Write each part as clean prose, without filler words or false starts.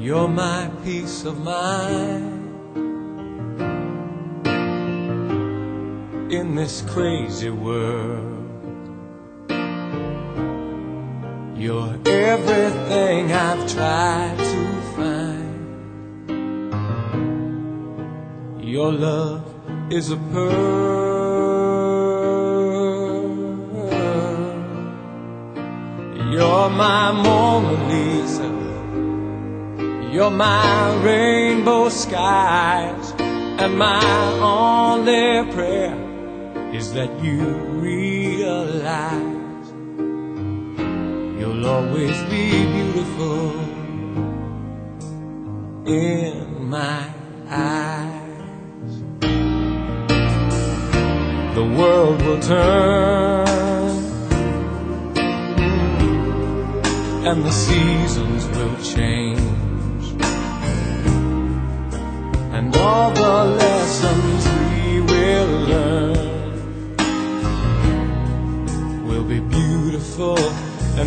You're my peace of mind in this crazy world. You're everything I've tried to find. Your love is a pearl. You're my Mona Lisa. You're my rainbow skies. And my only prayer is that you realize you'll always be beautiful in my eyes. The world will turn and the seasons will change, and all the lessons we will learn will be beautiful and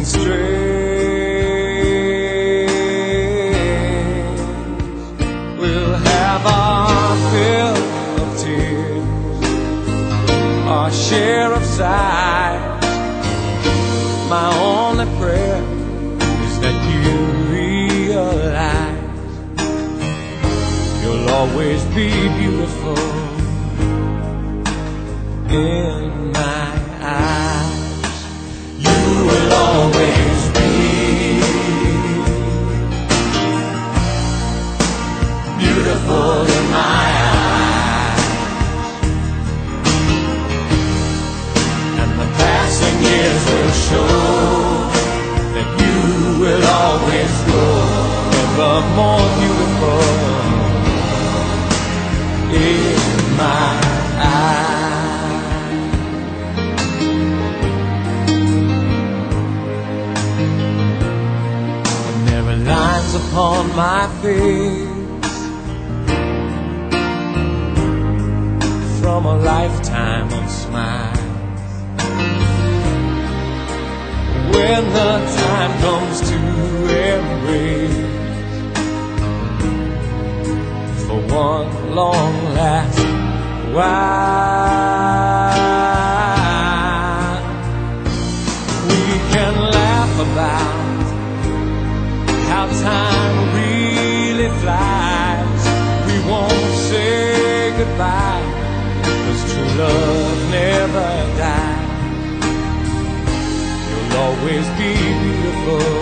strange. We'll have our fill of tears, our share of sighs. My only prayer is that you realize you'll always be beautiful in my eyes. You will always be beautiful in my eyes. And the passing years will show that you will always grow ever more beautiful in my eyes. And there are lines upon my face from a lifetime of smiles. When the time comes to embrace for one long last while, we can laugh about how time really flies. We won't say goodbye, 'cause true love never dies. You'll always be beautiful